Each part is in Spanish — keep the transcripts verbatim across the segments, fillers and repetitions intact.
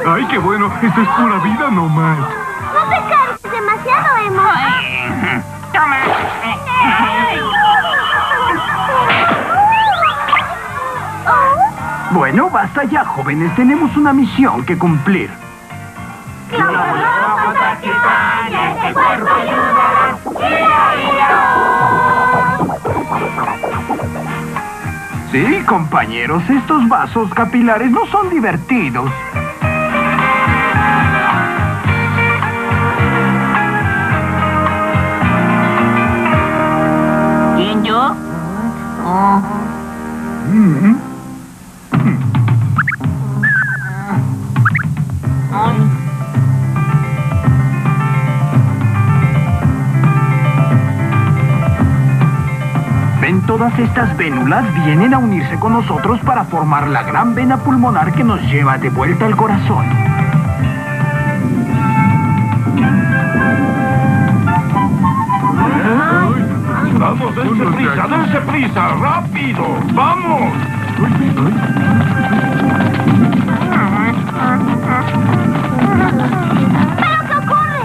¡Ay, qué bueno! Esto es pura vida nomás. No te cargues demasiado, Emo. Ay, toma. Bueno, basta ya, jóvenes. Tenemos una misión que cumplir. Sí, compañeros, estos vasos capilares no son divertidos. ¿Quién, yo? Oh. Mm. ¿Ven? Todas estas vénulas vienen a unirse con nosotros para formar la gran vena pulmonar que nos lleva de vuelta al corazón. ¡Vamos, dense prisa, dense prisa! ¡Rápido! ¡Vamos! ¿Pero qué ocurre?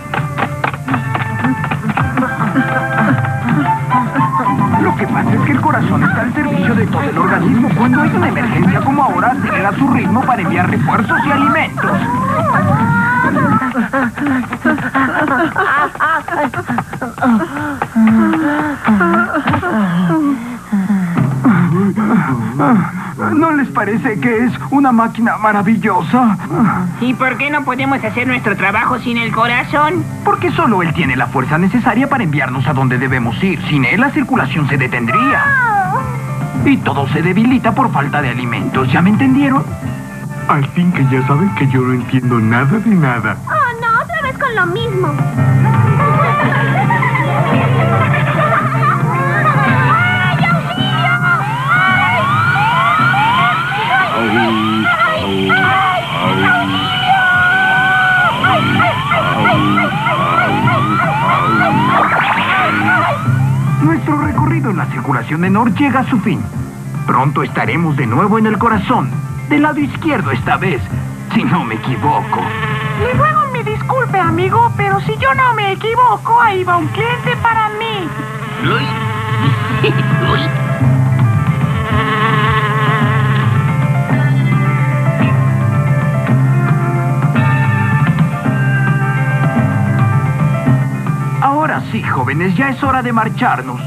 Lo que pasa es que el corazón está al servicio de todo el organismo. Cuando hay una emergencia como ahora, acelera su ritmo para enviar refuerzos y alimentos. ¿No les parece que es una máquina maravillosa? ¿Y por qué no podemos hacer nuestro trabajo sin el corazón? Porque solo él tiene la fuerza necesaria para enviarnos a donde debemos ir. Sin él, la circulación se detendría. Y todo se debilita por falta de alimentos. ¿Ya me entendieron? Al fin que ya saben que yo no entiendo nada de nada. Oh, no, otra vez con lo mismo. Nuestro recorrido en la circulación de Nord llega a su fin. Pronto estaremos de nuevo en el corazón. Del lado izquierdo esta vez, si no me equivoco. Le ruego me disculpe, amigo, pero si yo no me equivoco, ahí va un cliente para mí. Uy. Uy. Ahora sí, jóvenes, ya es hora de marcharnos.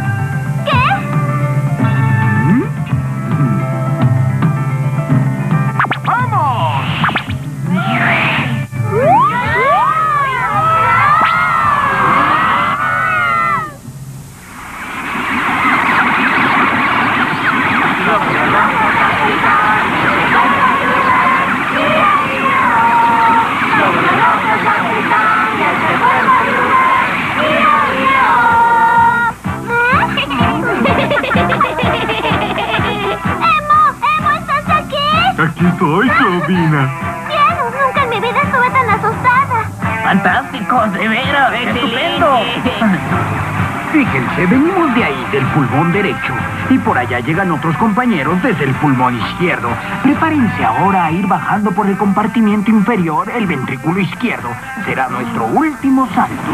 Aquí estoy, Robina. ¡Cielos! Nunca en mi vida estuve tan asustada. ¡Fantástico! ¡De veras! ¡Estupendo! Fíjense, venimos de ahí, del pulmón derecho. Y por allá llegan otros compañeros desde el pulmón izquierdo. Prepárense ahora a ir bajando por el compartimiento inferior, el ventrículo izquierdo. Será nuestro último salto.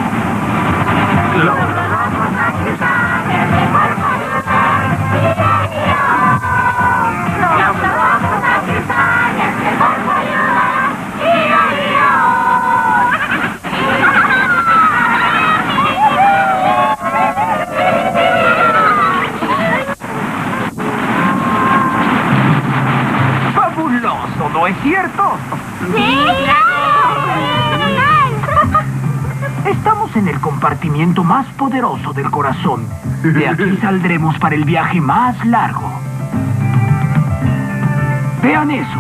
¡Fabuloso! ¿No es cierto? ¡Sí, claro! Estamos en el compartimiento más poderoso del corazón. De aquí saldremos para el viaje más largo. Vean eso.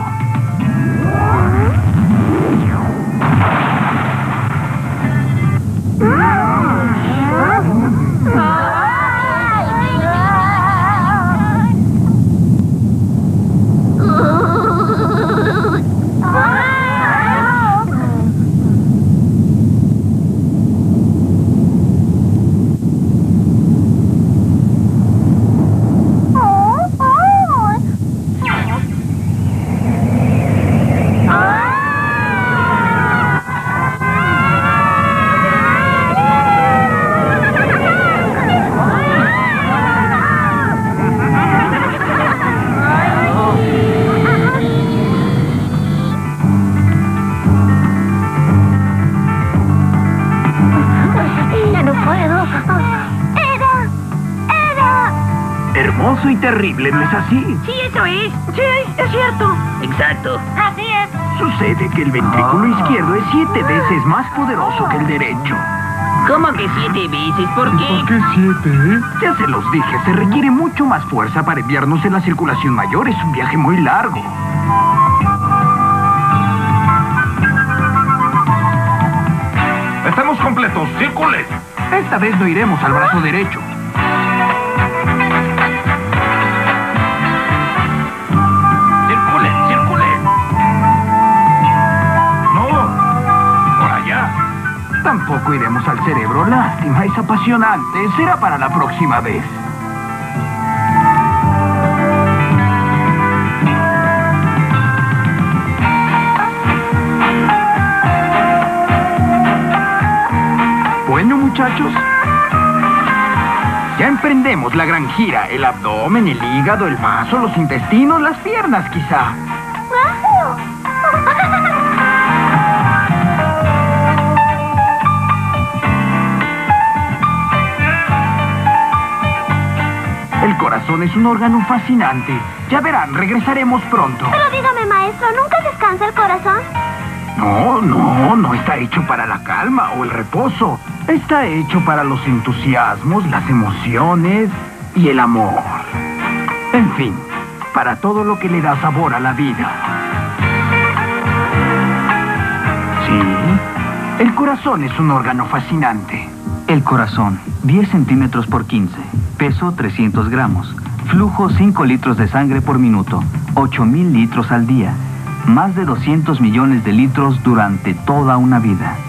poderoso y terrible, ¿no es así? Sí, eso es. Sí, es cierto. Exacto. Así es. Sucede que el ventrículo izquierdo es siete veces más poderoso que el derecho. ¿Cómo que siete veces? ¿Por qué? ¿Por qué siete, eh? Ya se los dije, se requiere mucho más fuerza para enviarnos en la circulación mayor. Es un viaje muy largo. Estamos completos. ¡Circulen! Esta vez no iremos al brazo derecho. ¡Circulen! ¡Circulen! ¡No! ¡Por allá! Tampoco iremos al cerebro. Lástima, es apasionante. Será para la próxima vez. Bueno, muchachos, ya emprendemos la gran gira. El abdomen, el hígado, el vaso, los intestinos, las piernas, quizá. El corazón es un órgano fascinante. Ya verán, regresaremos pronto. Pero dígame, maestro, ¿nunca descansa el corazón? No, no, no está hecho para la calma o el reposo. Está hecho para los entusiasmos, las emociones y el amor. En fin, para todo lo que le da sabor a la vida. Sí, el corazón es un órgano fascinante. El corazón, diez centímetros por quince, peso trescientos gramos, flujo cinco litros de sangre por minuto, ocho mil litros al día, más de doscientos millones de litros durante toda una vida.